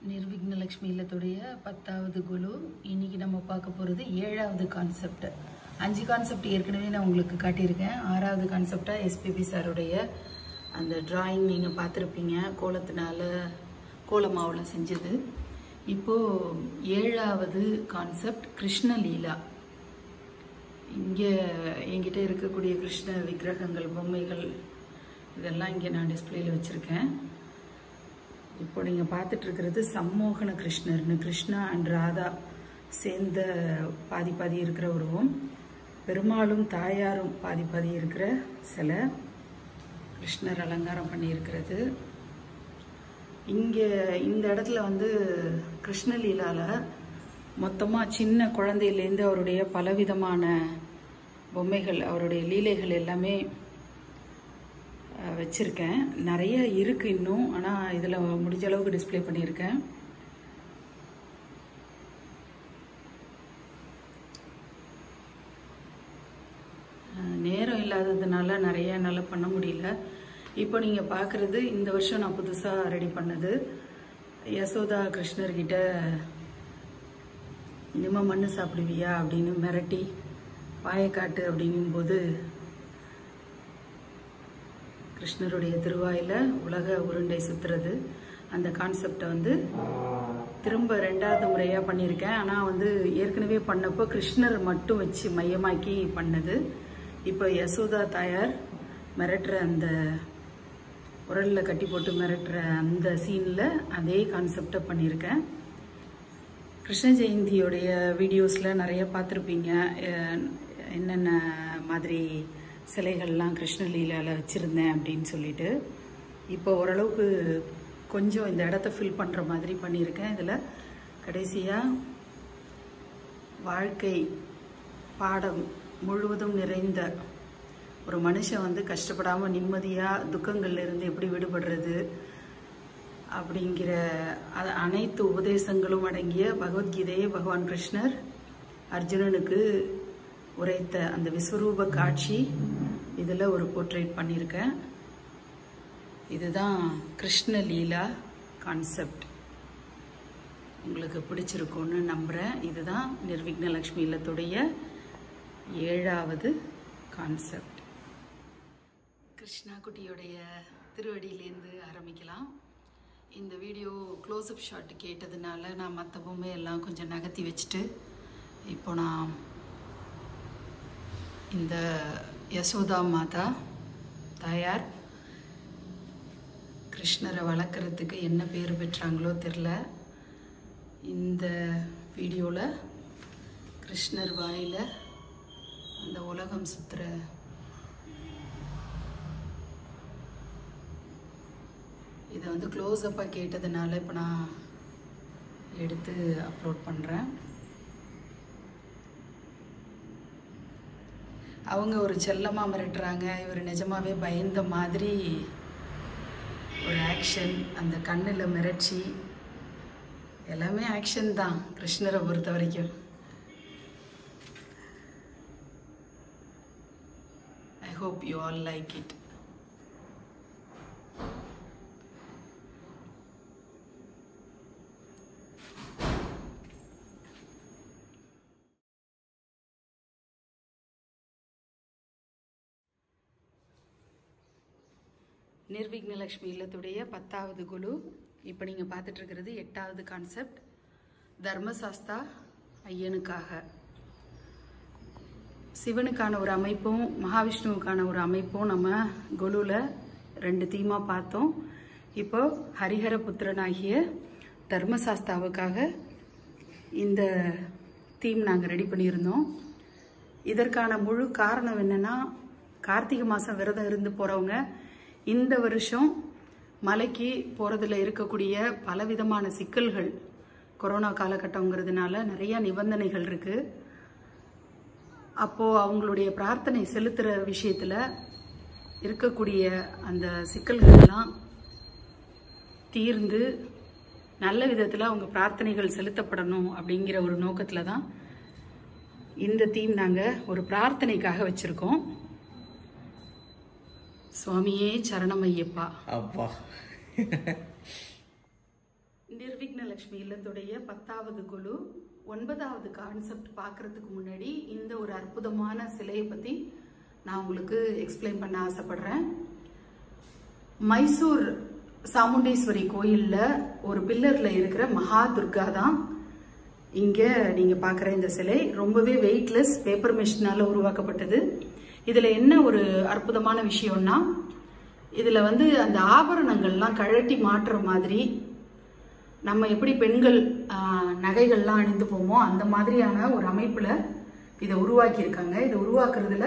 निर्विघ्नलक्ष्मी இல்லத்துடைய 10வது குழு. இன்னைக்கு நம்ம பார்க்க போறது 7வது கான்செப்ட். 5 கான்செப்ட் ஏற்கனவே நான் உங்களுக்கு காட்டியிருக்கேன். 6வது கான்செப்டா எஸ்பிபி சாருடைய அந்த டிராயிங் நீங்க பார்த்திருப்பீங்க. கோலத்தினால கோலமாவுல செஞ்சது. இப்போ 7வது கான்செப்ட் கிருஷ்ண லீலா. இங்க என்கிட்ட இருக்கக்கூடிய கிருஷ்ண விக்கிரகங்கள் பொம்மைகள் இதெல்லாம் இங்க நான் டிஸ்ப்ளேல வச்சிருக்கேன். இப்போ நீங்க பார்த்துட்டு இருக்கிறது சம்மோகன கிருஷ்ணர்னு கிருஷ்ணா அண்ட் ராதா சேர்ந்த பாதி பாதி இருக்கிற உருவம். பெருமாளும் தாயாரும் பாதி பாதி இருக்கிற சிலை. கிருஷ்ணர் அலங்காரம் பண்ணி இருக்கிறது. இங்க இந்த இடத்துல வந்து கிருஷ்ணலீலால மொத்தமா சின்ன குழந்தையிலேருந்து அவருடைய பலவிதமான பொம்மைகள் அவருடைய லீலைகள் எல்லாமே வச்சிருக்கேன். நிறைய இருக்கு இன்னும், ஆனா இதுல முடிஞ்ச அளவுக்கு டிஸ்ப்ளே பண்ணியிருக்கேன். நேரம் இல்லாததுனால நிறைய என்னால பண்ண முடியல. இப்போ நீங்க பாக்குறது இந்த வருஷம் நான் புதுசா ரெடி பண்ணது. யசோதா கிருஷ்ணர்கிட்ட இனிமே மண்ணு சாப்பிடுவியா அப்படின்னு மிரட்டி பாயக்காட்டு அப்படிங்கும் போது கிருஷ்ணருடைய திருவாயில உலக உருண்டை சுத்துறது அந்த கான்செப்டை வந்து திரும்ப 2வது முறையா பண்ணியிருக்கேன். ஆனா வந்து ஏற்கனவே பண்ணப்போ கிருஷ்ணர் மட்டும் வச்சு மையமாக்கி பண்ணது. இப்போ யசோதா தாயார் மிரட்டுற அந்த உரல்ல கட்டி போட்டு மிரட்டுற அந்த சீன்ல அதே கான்செப்டை பண்ணியிருக்கேன். கிருஷ்ண ஜெயந்தியோடைய வீடியோஸ்ல நிறைய பார்த்துருப்பீங்க என்னென்ன மாதிரி சிலைகள்லாம் கிருஷ்ணலீலால வச்சிருந்தேன் அப்படின்னு சொல்லிட்டு. இப்போ ஓரளவுக்கு கொஞ்சம் இந்த இடத்த ஃபில் பண்ற மாதிரி பண்ணியிருக்கேன். இதுல கடைசியா வாழ்க்கை பாடம் முழுவதும் நிறைந்த ஒரு மனுஷன் வந்து கஷ்டப்படாம நிம்மதியா துக்கங்கள்ல இருந்து எப்படி விடுபடுறது அப்படிங்கிற அனைத்து உபதேசங்களும் அடங்கிய பகவத்கீதையை பகவான் கிருஷ்ணர் அர்ஜுனனுக்கு உரைத்த அந்த விஸ்வரூப காட்சி இதுல ஒரு போர்ட்ரேட் பண்ணியிருக்கேன். இதுதான் கிருஷ்ண லீலா கான்செப்ட். உங்களுக்கு பிடிச்சிருக்கும்னு நம்புறேன். இதுதான் நிர்விக்னலக்ஷ்மி இல்லத்துடைய 7வது கான்செப்ட். கிருஷ்ணா குட்டியோடைய திருவடியிலேருந்து ஆரம்பிக்கலாம். இந்த வீடியோ க்ளோஸ்அப் ஷாட் கேட்டதுனால நான் மற்ற பொம்மையெல்லாம் கொஞ்சம் நகர்த்தி வச்சுட்டு இப்போ நான் இந்த யசோதா மாதா தாயார் கிருஷ்ணரை வளர்க்குறதுக்கு என்ன பேர் பெற்றாங்களோ தெரில. இந்த வீடியோவில் கிருஷ்ணர் வாயில அந்த உலகம் சுத்துற இதை வந்து க்ளோஸ்அப்பாக கேட்டதுனால இப்போ நான் எடுத்து அப்லோட் பண்ணுறேன். அவங்க ஒரு செல்லமாக மிரட்டுறாங்க. இவர் நிஜமாவே பயந்த மாதிரி ஒரு ஆக்ஷன், அந்த கண்ணில் மிரட்சி எல்லாமே ஆக்ஷன் தான் கிருஷ்ணரை பொறுத்த வரைக்கும். I hope you all like it. Nirvighnalakshmi இல்லத்துடைய 10வது குழு. இப்போ நீங்கள் பார்த்துட்டு இருக்கிறது 8வது கான்செப்ட் தர்மசாஸ்தா ஐயனுக்காக. சிவனுக்கான ஒரு அமைப்பும் மகாவிஷ்ணுவுக்கான ஒரு அமைப்பும் நம்ம குழுவில் 2 தீமா பார்த்தோம். இப்போ ஹரிஹர புத்திரனாகிய தர்மசாஸ்தாவுக்காக இந்த தீம் நாங்கள் ரெடி பண்ணியிருந்தோம். இதற்கான முழு காரணம் என்னன்னா, கார்த்திகை மாதம் விரதம் இருந்து போகிறவங்க இந்த வருஷம் மலைக்கு போறதுல இருக்கக்கூடிய பலவிதமான சிக்கல்கள், கொரோனா காலகட்டங்கிறதுனால நிறைய நிபந்தனைகள் இருக்கு. அப்போ அவங்களுடைய பிரார்த்தனை செலுத்துற விஷயத்துல இருக்கக்கூடிய அந்த சிக்கல்கள் எல்லாம் தீர்ந்து நல்ல விதத்துல அவங்க பிரார்த்தனைகள் செலுத்தப்படணும் அப்படிங்கிற ஒரு நோக்கத்துல தான் இந்த தீம் நாங்க ஒரு பிரார்த்தனைக்காக வச்சிருக்கோம். சுவாமியே சரணம் ஐயப்பா. அப்பா நிர்விக்னலட்சுமி இல்லத்துடைய 10வது குழு 9வது கான்செப்ட் பார்க்கறதுக்கு முன்னாடி இந்த ஒரு அற்புதமான சிலையை பத்தி நான் உங்களுக்கு எக்ஸ்பிளைன் பண்ண ஆசைப்படுறேன். மைசூர் சாமுண்டீஸ்வரி கோயில்ல ஒரு பில்லர்ல இருக்கிற மகா துர்கா தான் இங்க நீங்க பாக்குற இந்த சிலை. ரொம்பவே வெயிட்லெஸ் பேப்பர் மெஷினால உருவாக்கப்பட்டது. இதுல என்ன ஒரு அற்புதமான விஷயம்னா, இதுல வந்து அந்த ஆபரணங்கள்லாம் கழட்டி மாற்றுற மாதிரி, நம்ம எப்படி பெண்கள் நகைகள்லாம் அணிந்து போமோ அந்த மாதிரியான ஒரு அமைப்புல இதை உருவாக்கி இருக்காங்க. இதை உருவாக்குறதுல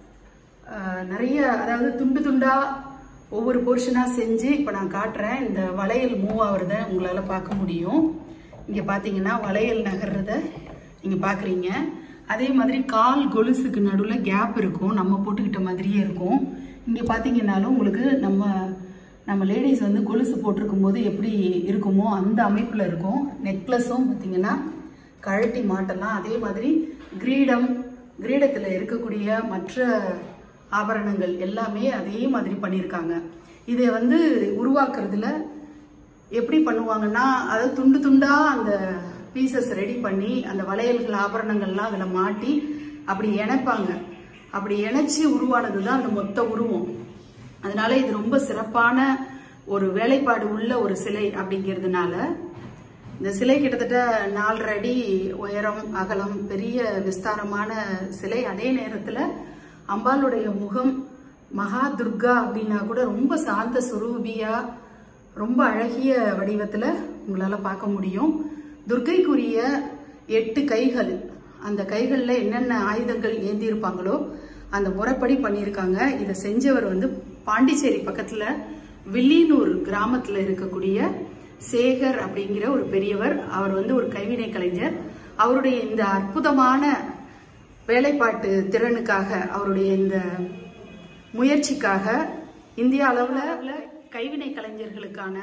நிறைய, அதாவது துண்டு துண்டா ஒவ்வொரு போர்ஷனா செஞ்சு இப்ப நான் காட்டுறேன். இந்த வளையல் மூவ் ஆகுறத உங்களால பார்க்க முடியும். இங்க பாத்தீங்கன்னா வளையல் நகர்றத நீங்க பாக்குறீங்க. அதே மாதிரி கால் கொலுசுக்கு நடுவுல கேப் இருக்கும், நம்ம போட்டுக்கிட்ட மாதிரியே இருக்கும். இங்க பாத்தீங்கன்னாலும் உங்களுக்கு நம்ம லேடிஸ் வந்து கொலுசு போட்டிருக்கும் போது எப்படி இருக்குமோ அந்த அமைப்புல இருக்கும். நெக்லஸும் பாத்தீங்கன்னா கழட்டி மாட்டலாம். அதே மாதிரி கிரீடத்துல இருக்கக்கூடிய மற்ற ஆபரணங்கள் எல்லாமே அதே மாதிரி பண்ணியிருக்காங்க. இதை வந்து உருவாக்குறதுல எப்படி பண்ணுவாங்கன்னா, அதாவது துண்டு துண்டா அந்த பீசஸ் ரெடி பண்ணி அந்த வளையல்கள் ஆபரணங்கள்லாம் அதுல மாட்டி அப்படி இணைப்பாங்க. அப்படி இணைச்சு உருவானதுதான் அந்த மொத்த உருவம். அதனால இது ரொம்ப சிறப்பான ஒரு வேலைப்பாடு உள்ள ஒரு சிலை அப்படிங்கிறதுனால இந்த சிலை கிட்டத்தட்ட 4 அடி உயரம், அகலம், பெரிய விஸ்தாரமான சிலை. அதே நேரத்துல அம்பாளுடைய முகம் மகா துர்கா அப்படின்னா கூட ரொம்ப சாந்த சுரூபியா, ரொம்ப அழகிய வடிவத்துல உங்களால பார்க்க முடியும். துர்கைக்குரிய 8 கைகள், அந்த கைகள்ல என்னென்ன ஆயுதங்கள் ஏந்தி இருப்பாங்களோ அந்த முறைப்படி பண்ணியிருக்காங்க. இதை செஞ்சவர் வந்து பாண்டிச்சேரி பக்கத்துல வில்லியனூர் கிராமத்துல இருக்கக்கூடிய சேகர் அப்படிங்கிற ஒரு பெரியவர். அவர் வந்து ஒரு கைவினை கலைஞர். அவருடைய இந்த அற்புதமான வேலைப்பாட்டு திறனுக்காக, அவருடைய இந்த முயற்சிக்காக இந்திய அளவுல கைவினை கலைஞர்களுக்கான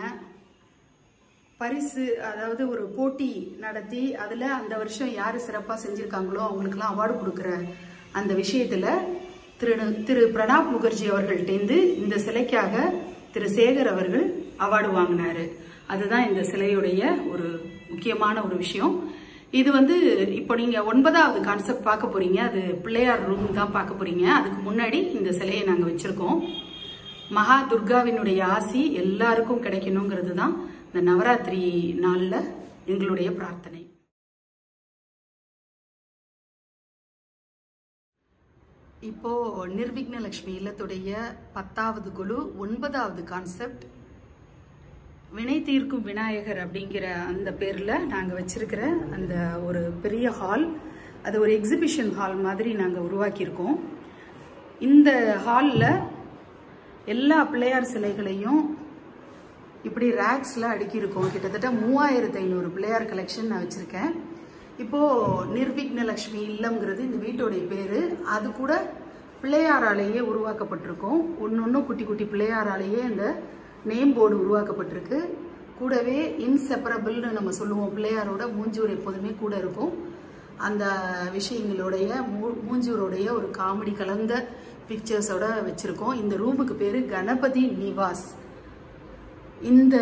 பரிசு, அதாவது ஒரு போட்டி நடத்தி அதுல அந்த வருஷம் யாரு சிறப்பா செஞ்சிருக்காங்களோ அவங்களுக்கெல்லாம் அவார்டு கொடுக்கிற அந்த விஷயத்துல திரு பிரணாப் முகர்ஜி அவர்கள்டேந்து இந்த சிலைக்காக திரு சேகர் அவர்கள் அவார்டு வாங்கினாரு. அதுதான் இந்த சிலையுடைய ஒரு முக்கியமான ஒரு விஷயம். இது வந்து இப்போ நீங்க 9வது கான்செப்ட் பார்க்க போறீங்க. அது பிள்ளையார் ரூம் தான் பார்க்க போறீங்க. அதுக்கு முன்னாடி இந்த சிலையை நாங்க வச்சிருக்கோம். மகா துர்காவினுடைய ஆசி எல்லாருக்கும் கிடைக்கணுங்கிறது தான் இந்த நவராத்திரி நாள்ல எங்களுடைய பிரார்த்தனை. இப்போ நிர்விக்னலட்சுமி இல்லத்துடைய 10வது குழு 9வது கான்செப்ட் வினை தீர்க்கும் விநாயகர் அப்படிங்கிற அந்த பேர்ல நாங்க வச்சிருக்கிற அந்த ஒரு பெரிய ஹால், அது ஒரு எக்ஸிபிஷன் ஹால் மாதிரி நாங்க உருவாக்கியிருக்கோம். இந்த ஹால்ல எல்லா பிள்ளையார் சிலைகளையும் இப்படி ரேக்ஸ்ல அடுக்கியிருக்கோம். கிட்டத்தட்ட 3500 பிள்ளையார் கலெக்ஷன் நான் வச்சிருக்கேன். இப்போ நிர்விக்னலட்சுமி இல்லம்ங்கிறது இந்த வீட்டோடைய பேரு. அது கூட பிள்ளையாராலேயே உருவாக்கப்பட்டிருக்கும். ஒன்னொன்னும் குட்டி குட்டி பிள்ளையாராலேயே இந்த நேம் போர்டு உருவாக்கப்பட்டிருக்கு. கூடவே இன்செப்பரபிள்னு நம்ம சொல்லுவோம், பிள்ளையாரோட மூஞ்சூர் எப்போதுமே கூட இருக்கும். அந்த விஷயங்களுடைய மூஞ்சூரோடைய ஒரு காமெடி கலந்த பிக்சர்ஸோட வச்சிருக்கோம். இந்த ரூமுக்கு பேரு கணபதி நிவாஸ். இந்த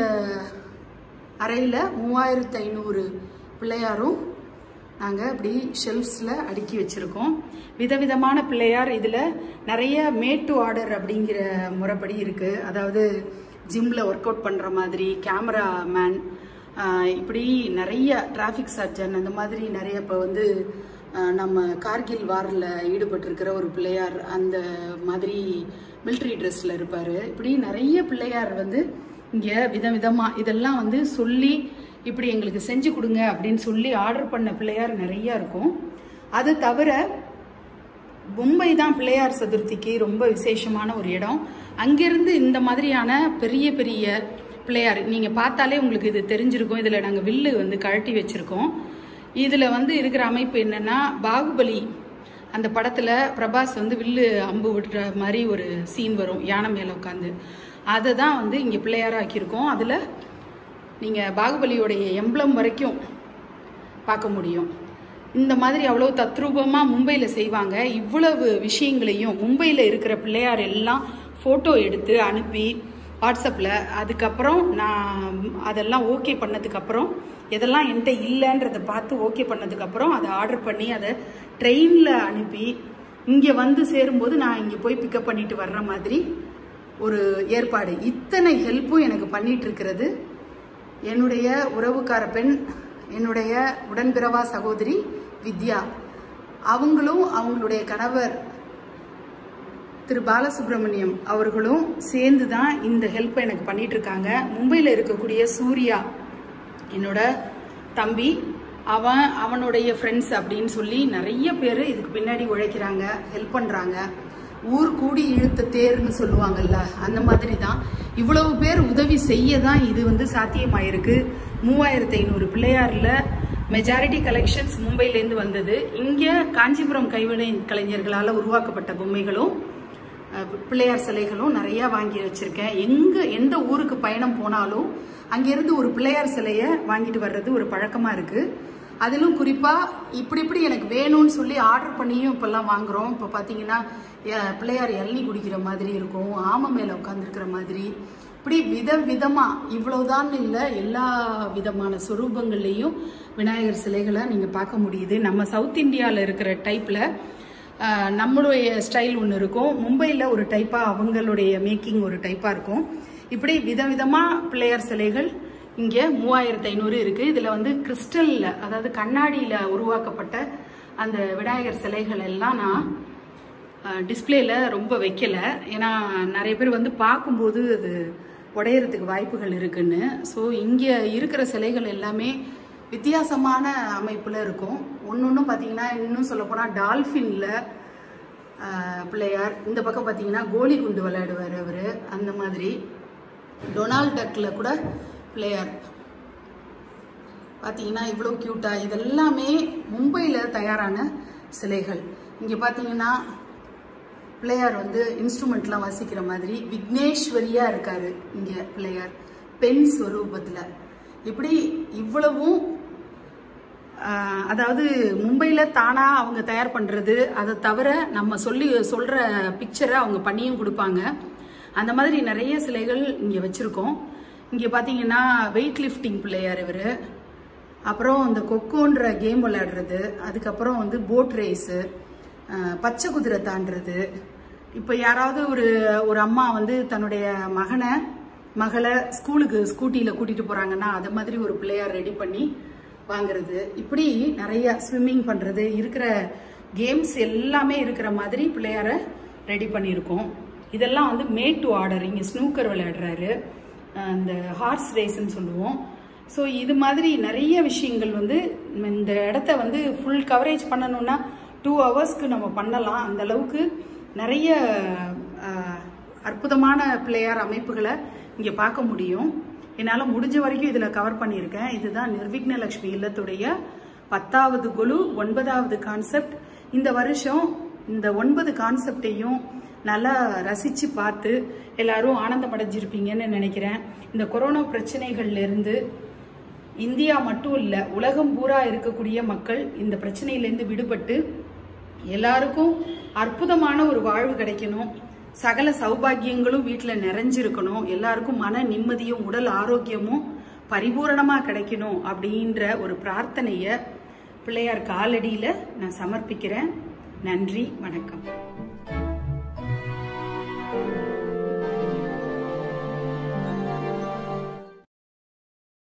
அறையில 3500 பிள்ளையாரும் நாங்க அப்படி ஷெல்ஃப்ஸ்ல அடுக்கி வச்சிருக்கோம். விதவிதமான பிள்ளையார். இதுல நிறைய மேட் டு ஆர்டர் அப்படிங்கிற முறைப்படி இருக்கு. அதாவது ஜிம்ல ஒர்க் அவுட் பண்ற மாதிரி, கேமரா மேன், இப்படி நிறைய டிராபிக் சர்ஜன், அந்த மாதிரி நிறைய இப்ப வந்து நம்ம கார்கில் வார்ல ஈடுபட்டிருக்கிற ஒரு பிள்ளையார் அந்த மாதிரி மிலிட்ரி ட்ரெஸ்ல இருப்பாரு. இப்படி நிறைய பிள்ளையார் வந்து இங்க விதவிதமா இதெல்லாம் வந்து சொல்லி இப்படி எங்களுக்கு செஞ்சு கொடுங்க அப்படின்னு சொல்லி ஆர்டர் பண்ண பிள்ளையார் நிறைய இருக்கும். அது தவிர மும்பை தான் பிள்ளையார் சதுர்த்திக்கு ரொம்ப விசேஷமான ஒரு இடம். அங்கிருந்து இந்த மாதிரியான பெரிய பெரிய பிள்ளையார் நீங்க பார்த்தாலே உங்களுக்கு இது தெரிஞ்சிருக்கும். இதுல நாங்க வில்லு வந்து கழட்டி வச்சிருக்கோம். இதுல வந்து இருக்கிற அமைப்பு என்னன்னா, பாகுபலி அந்த படத்துல பிரபாஸ் வந்து வில்லு அம்பு விடுற மாதிரி ஒரு சீன் வரும், யானை மேல உட்காந்து. அதை தான் வந்து இங்க பிள்ளையாரா ஆக்கியிருக்கோம். அதுல நீங்க பாகுபலியோடைய எம்பளம் வரைக்கும் பார்க்க முடியும். இந்த மாதிரி அவ்வளவு தத்ரூபமா மும்பையில செய்வாங்க. இவ்வளவு விஷயங்களையும் மும்பையில இருக்கிற பிள்ளையார் எல்லாம் போட்டோ எடுத்து அனுப்பி வாட்ஸ்அப்பில். அதுக்கப்புறம் நான் அதெல்லாம் ஓகே பண்ணதுக்கப்புறம் எதெல்லாம் என்கிட்ட இல்லைன்றதை பார்த்து ஓகே பண்ணதுக்கப்புறம் அதை ஆர்டர் பண்ணி அதை ட்ரெயினில் அனுப்பி இங்கே வந்து சேரும்போது நான் இங்கே போய் பிக்கப் பண்ணிட்டு வர்ற மாதிரி ஒரு ஏற்பாடு. இத்தனை ஹெல்ப்பும் எனக்கு பண்ணிட்டு இருக்கிறது என்னுடைய உறவுக்கார பெண், என்னுடைய உடன்பிறவா சகோதரி வித்யா. அவங்களும் அவங்களுடைய கணவர் திரு பாலசுப்ரமணியம் அவர்களும் சேர்ந்து தான் இந்த ஹெல்ப்பை எனக்கு பண்ணிட்டு இருக்காங்க. மும்பையில் இருக்கக்கூடிய சூர்யா என்னோட தம்பி, அவனுடைய ஃப்ரெண்ட்ஸ் அப்படின்னு சொல்லி நிறைய பேர் இதுக்கு பின்னாடி உழைக்கிறாங்க, ஹெல்ப் பண்ணுறாங்க. ஊர் கூடி இழுத்த தேர்ன்னு சொல்லுவாங்கல்ல, அந்த மாதிரி தான் இவ்வளவு பேர் உதவி செய்ய தான் இது வந்து சாத்தியமாயிருக்கு. 3500 பிள்ளையாரில் மெஜாரிட்டி கலெக்ஷன்ஸ் மும்பையிலேருந்து வந்தது. இங்கே காஞ்சிபுரம் கைவினை கலைஞர்களால் உருவாக்கப்பட்ட பொம்மைகளும் பிள்ளையார் சிலைகளும் நிறையா வாங்கி வச்சிருக்கேன். எந்த ஊருக்கு பயணம் போனாலும் அங்கேருந்து ஒரு பிள்ளையார் சிலையை வாங்கிட்டு வர்றது ஒரு பழக்கமாக இருக்குது. அதிலும் குறிப்பாக இப்படி எனக்கு வேணும்னு சொல்லி ஆர்டர் பண்ணியும் இப்போல்லாம் வாங்குகிறோம். இப்போ பார்த்தீங்கன்னா பிள்ளையார் இளநீ குடிக்கிற மாதிரி இருக்கும், ஆமை மேலே உட்காந்துருக்கிற மாதிரி, இப்படி விதவிதமாக இவ்வளவுதான் இல்லை, எல்லா விதமான சொரூபங்கள்லேயும் விநாயகர் சிலைகளை நீங்கள் பார்க்க முடியுது. நம்ம சவுத் இந்தியாவில் இருக்கிற டைப்பில் நம்மளுடைய ஸ்டைல் ஒன்று இருக்கும், மும்பையில் ஒரு டைப்பாக அவங்களுடைய மேக்கிங் ஒரு டைப்பாக இருக்கும். இப்படி விதவிதமாக பிள்ளையார் சிலைகள் இங்கே 3500 இருக்குது. இதில் வந்து கிறிஸ்டலில், அதாவது கண்ணாடியில் உருவாக்கப்பட்ட அந்த விநாயகர் சிலைகள் எல்லாம் நான் டிஸ்பிளேல ரொம்ப வைக்கலை. ஏன்னா நிறைய பேர் வந்து பார்க்கும்போது அது உடையறதுக்கு வாய்ப்புகள் இருக்குன்னு. ஸோ இங்கே இருக்கிற சிலைகள் எல்லாமே வித்தியாசமான அமைப்பில் இருக்கும். ஒன்று பார்த்தீங்கன்னா, இன்னும் சொல்லப்போனால் டால்ஃபினில் பிள்ளையார், இந்த பக்கம் பார்த்தீங்கன்னா கோலி குண்டு விளையாடுவார் அவர், அந்த மாதிரி. டொனால்ட் டக்கில் கூட பிள்ளையார் பார்த்தீங்கன்னா இவ்வளோ க்யூட்டாக. இதெல்லாமே மும்பையில் தயாரான சிலைகள். இங்கே பார்த்தீங்கன்னா பிள்ளையார் வந்து இன்ஸ்ட்ருமெண்ட்லாம் வாசிக்கிற மாதிரி விக்னேஸ்வரியாக இருக்கார் இங்கே பிள்ளையார், பெண் ஸ்வரூபத்தில். இப்படி இவ்வளவும் அதாவது மும்பையில் தானாக அவங்க தயார் பண்ணுறது, அதை தவிர நம்ம சொல்கிற பிக்சரை அவங்க பண்ணியும் கொடுப்பாங்க. அந்த மாதிரி நிறைய சிலைகள் இங்கே வச்சுருக்கோம். இங்கே பார்த்தீங்கன்னா வெயிட் லிஃப்டிங் பிள்ளையார் இவர், அப்புறம் இந்த கொக்கோன்ற கேம் விளையாடுறது, அதுக்கப்புறம் வந்து போட் ரேஸு, பச்சை குதிரை தாண்டுறது. இப்போ யாராவது ஒரு அம்மா வந்து தன்னுடைய மகளை ஸ்கூட்டியில் கூட்டிகிட்டு போகிறாங்கன்னா அது மாதிரி ஒரு பிள்ளையார் ரெடி பண்ணி வாங்குறது. இப்படி நிறைய ஸ்விம்மிங் பண்ணுறது, இருக்கிற கேம்ஸ் எல்லாமே இருக்கிற மாதிரி பிள்ளையாரை ரெடி பண்ணியிருக்கோம். இதெல்லாம் வந்து மேட் டு ஆர்டர். இங்கே ஸ்னூக்கர் விளையாடுறாரு, இந்த ஹார்ஸ் ரேஸ்ன்னு சொல்லுவோம். ஸோ இது மாதிரி நிறைய விஷயங்கள் வந்து இந்த இடத்த வந்து ஃபுல் கவரேஜ் பண்ணணும்னா 2 ஹவர்ஸ்க்கு நம்ம பண்ணலாம். அந்த அளவுக்கு நிறைய அற்புதமான பிள்ளையார் அமைப்புகளை இங்கே பார்க்க முடியும். என்னால் முடிஞ்ச வரைக்கும் இதில் கவர் பண்ணியிருக்கேன். இதுதான் நிர்விக்னலக்ஷ்மி இல்லத்துடைய 10வது குழு 9வது கான்செப்ட். இந்த வருஷம் இந்த 9 கான்செப்டையும் நல்லா ரசித்து பார்த்து எல்லாரும் ஆனந்தம் அடைஞ்சிருப்பீங்கன்னு நினைக்கிறேன். இந்த கொரோனா பிரச்சனைகள்லேருந்து இந்தியா மட்டும் இல்லை, உலகம் பூரா இருக்கக்கூடிய மக்கள் இந்த பிரச்சனையிலேருந்து விடுபட்டு எல்லாருக்கும் அற்புதமான ஒரு வாழ்வு கிடைக்கணும், சகல சௌபாகியங்களும் வீட்டில் நிறைஞ்சிருக்கணும், எல்லாருக்கும் மன நிம்மதியும் உடல் ஆரோக்கியமும் பரிபூரணமாக கிடைக்கணும் அப்படின்ற ஒரு பிரார்த்தனையை பிள்ளையார் காலடியில் நான் சமர்ப்பிக்கிறேன். நன்றி, வணக்கம்.